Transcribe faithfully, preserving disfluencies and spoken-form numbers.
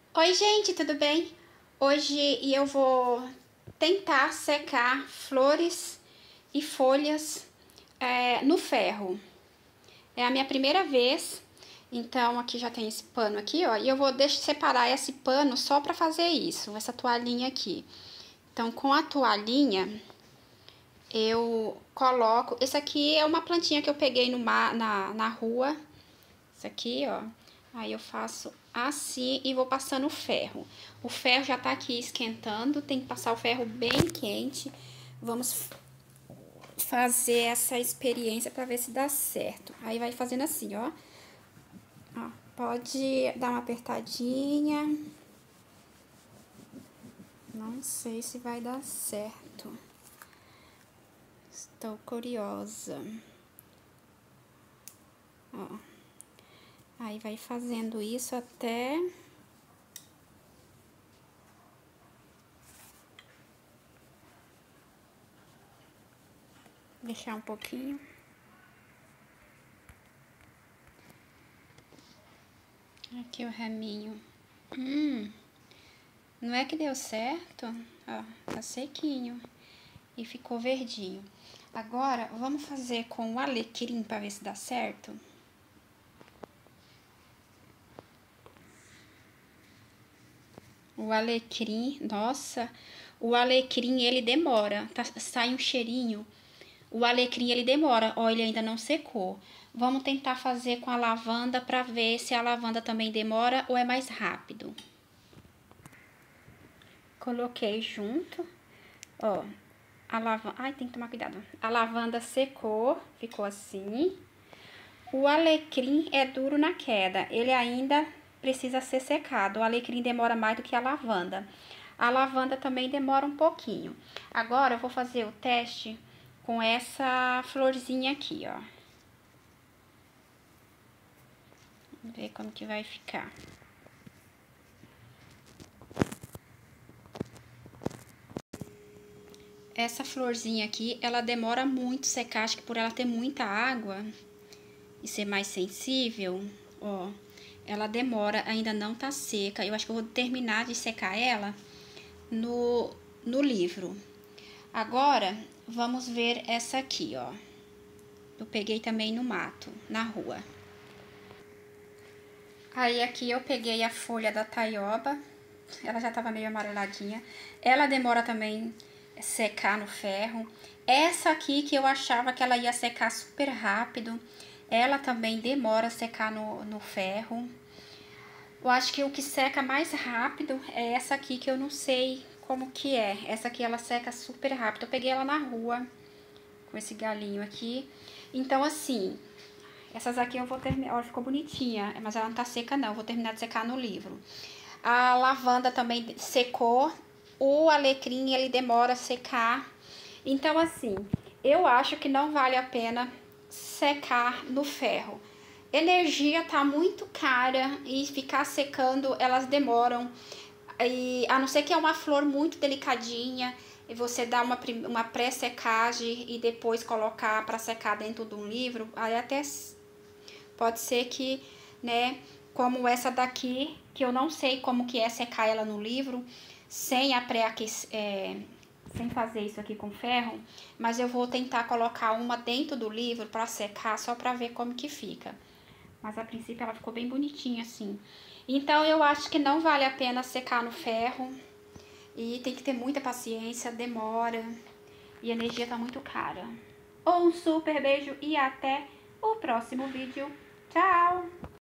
Oi, gente, tudo bem? Hoje eu vou tentar secar flores e folhas é, no ferro. É a minha primeira vez, então aqui já tem esse pano aqui, ó, e eu vou deixar separar esse pano só para fazer isso, essa toalhinha aqui. Então, com a toalhinha, eu coloco... Esse aqui é uma plantinha que eu peguei no mar, na, na rua. Isso aqui, ó. Aí eu faço assim e vou passando o ferro. O ferro já tá aqui esquentando, tem que passar o ferro bem quente. Vamos fazer essa experiência para ver se dá certo. Aí vai fazendo assim, ó. Ó, pode dar uma apertadinha. Não sei se vai dar certo. Estou curiosa. Ó. Aí vai fazendo isso até... Deixar um pouquinho. Aqui o raminho. Hum, não é que deu certo? Ó, tá sequinho. E ficou verdinho. Agora, vamos fazer com o alecrim para ver se dá certo. O alecrim, nossa, o alecrim ele demora, tá, sai um cheirinho. O alecrim ele demora, ó, ele ainda não secou. Vamos tentar fazer com a lavanda para ver se a lavanda também demora ou é mais rápido. Coloquei junto, ó, a lavanda, ai, tem que tomar cuidado. A lavanda secou, ficou assim. O alecrim é duro na queda, ele ainda precisa ser secado. O alecrim demora mais do que a lavanda. A lavanda também demora um pouquinho. Agora eu vou fazer o teste com essa florzinha aqui, ó. Vamos ver como que vai ficar. Essa florzinha aqui, ela demora muito secar, acho que por ela ter muita água e ser mais sensível, ó, ela demora, ainda não tá seca. Eu acho que eu vou terminar de secar ela no, no livro. Agora, vamos ver essa aqui, ó. Eu peguei também no mato, na rua. Aí aqui eu peguei a folha da taioba, ela já tava meio amareladinha. Ela demora também a secar no ferro. Essa aqui que eu achava que ela ia secar super rápido, ela também demora a secar no, no ferro. Eu acho que o que seca mais rápido é essa aqui, que eu não sei como que é. Essa aqui ela seca super rápido. Eu peguei ela na rua, com esse galinho aqui. Então, assim, essas aqui eu vou terminar... Olha, ficou bonitinha, mas ela não tá seca não. Eu vou terminar de secar no livro. A lavanda também secou. O alecrim, ele demora a secar. Então, assim, eu acho que não vale a pena secar no ferro. Energia tá muito cara e ficar secando, elas demoram. E, a não ser que é uma flor muito delicadinha e você dá uma, uma pré-secagem e depois colocar para secar dentro de um livro, aí até pode ser que, né, como essa daqui, que eu não sei como que é secar ela no livro, sem a pré é, sem fazer isso aqui com ferro, mas eu vou tentar colocar uma dentro do livro para secar, só para ver como que fica. Mas a princípio ela ficou bem bonitinha assim. Então eu acho que não vale a pena secar no ferro. E tem que ter muita paciência, demora. E a energia tá muito cara. Um super beijo e até o próximo vídeo. Tchau!